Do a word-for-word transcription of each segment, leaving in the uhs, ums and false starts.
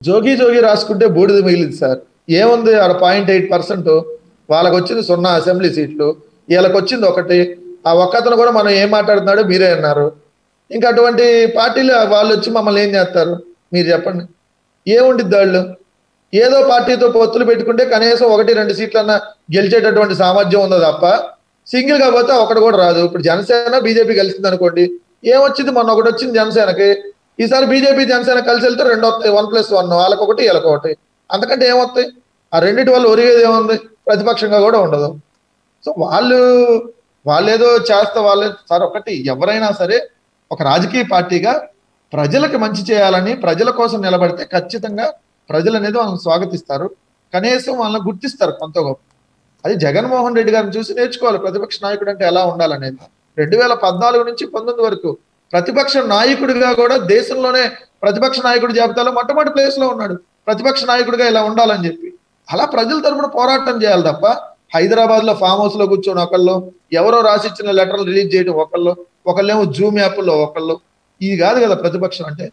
జోగి జోగి రాసుకుంటే బూడిద మిగిలింది సార్. ఏముంది ఆడ పాయింట్ ఎయిట్ పర్సెంట్ వాళ్ళకి వచ్చింది సున్నా అసెంబ్లీ సీట్లు, వీళ్ళకి వచ్చింది ఒకటి. ఆ ఒక్కతను కూడా మనం ఏం మాట్లాడుతున్నాడో మీరే అన్నారు. ఇంకా అటువంటి పార్టీలు వాళ్ళు వచ్చి మమ్మల్ని ఏం చేస్తారు మీరు చెప్పండి? ఏముండిద్ది వాళ్ళు? ఏదో పార్టీతో పొత్తులు పెట్టుకుంటే కనీసం ఒకటి రెండు సీట్లన్నా గెలిచేటటువంటి సామర్థ్యం ఉందో తప్ప సింగిల్ గా పోతే ఒకటి కూడా రాదు. ఇప్పుడు జనసేన బీజేపీ కలిసింది అనుకోండి, ఏమొచ్చింది? మొన్న ఒకటి వచ్చింది జనసేనకి, ఈసారి బీజేపీ జనసేన కలిసి వెళ్తే రెండు వస్తాయి, వన్ ప్లస్ వన్, వాళ్ళకి ఒకటి వీళ్ళకి ఒకటి. అంతకంటే ఏమొస్తాయి? ఆ రెండింటి వల్ల ఒరిగేది ఏముంది? ప్రతిపక్షంగా కూడా ఉండదు. సో వాళ్ళు వాళ్ళేదో చేస్తే వాళ్ళే సార్. ఒకటి ఎవరైనా సరే ఒక రాజకీయ పార్టీగా ప్రజలకు మంచి చేయాలని ప్రజల కోసం నిలబడితే ఖచ్చితంగా ప్రజలు అనేది వాళ్ళని స్వాగతిస్తారు, కనీసం వాళ్ళని గుర్తిస్తారు కొంత గొప్ప. అది జగన్మోహన్ రెడ్డి గారిని చూసి నేర్చుకోవాలి ప్రతిపక్ష నాయకుడు అంటే ఎలా ఉండాలనేది. రెండు వేల పద్నాలుగు నుంచి పంతొమ్మిది వరకు ప్రతిపక్ష నాయకుడిగా కూడా దేశంలోనే ప్రతిపక్ష నాయకుడి జాబితాలో మొట్టమొదటి ప్లేస్ లో ఉన్నాడు. ప్రతిపక్ష నాయకుడిగా ఇలా ఉండాలని చెప్పి అలా ప్రజల తరపున పోరాటం చేయాలి తప్ప హైదరాబాద్ లో ఫామ్ హౌస్ లో కూర్చొని ఒకళ్ళు, ఎవరో రాసిచ్చిన లెటర్లు రిలీజ్ చేయడం ఒకళ్ళు, ఒకళ్ళేమో జూమ్ యాప్లో ఒకళ్ళు. ఇది కాదు కదా ప్రతిపక్షం అంటే.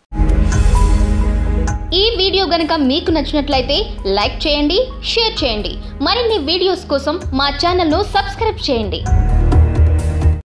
ఈ వీడియో గనుక మీకు నచ్చినట్లయితే లైక్ చేయండి, షేర్ చేయండి. మరిన్ని వీడియోస్ కోసం మా ఛానల్ను సబ్స్క్రైబ్ చేయండి.